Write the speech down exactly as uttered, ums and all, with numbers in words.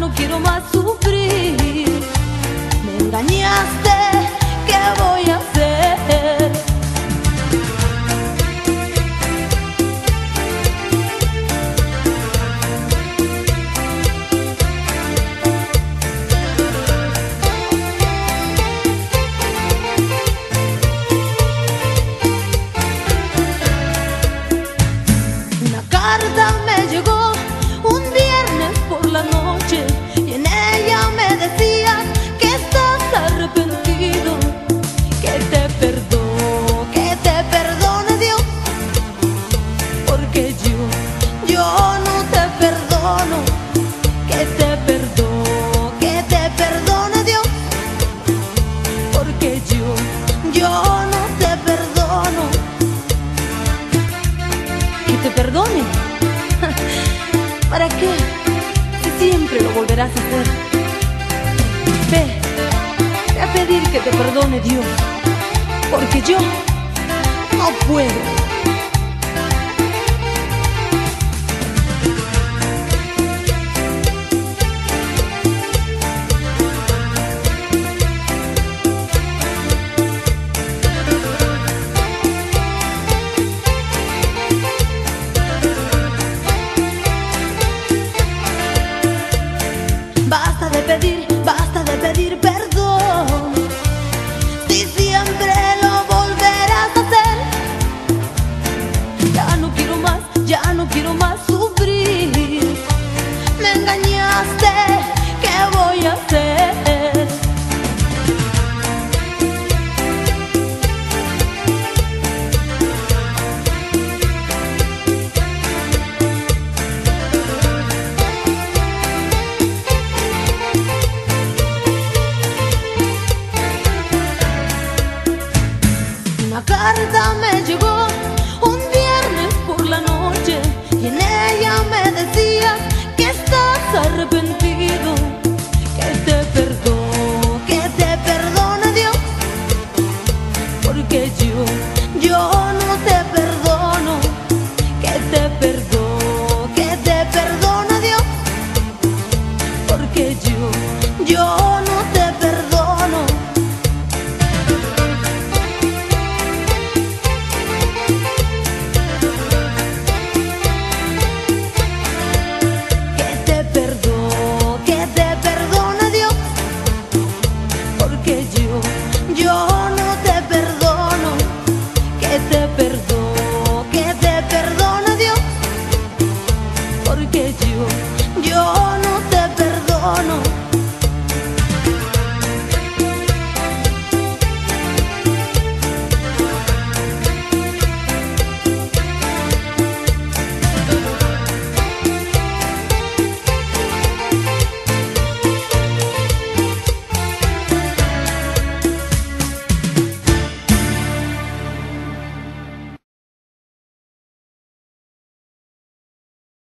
no quiero más sufrir. Me engañaste, ¿qué voy a hacer? Una carta me llegó un viernes por la noche y en ella me decía que estás arrepentido, que te perdono, que te perdone Dios, porque yo, yo no te perdono, que te perdono, que te perdone Dios, porque yo, yo no te perdono. ¿Que te perdone? ¿Para qué? Si siempre lo volverás a hacer. Ve, ve a pedir que te perdone Dios, porque yo no puedo. Basta de pedir, basta de pedir perdón, si siempre lo volverás a hacer. Ya no quiero más, ya no quiero más sufrir. Me engañaste, ¿qué voy a hacer? Una carta me llegó un viernes por la noche y en ella me decía que estás arrepentido, que te perdono, que te perdone Dios, porque yo, yo no te perdono, que te perdono, que te perdone Dios, porque yo, yo no te perdono. Yo no te perdono, que te perdono, que te perdone Dios, porque yo, yo no te perdono.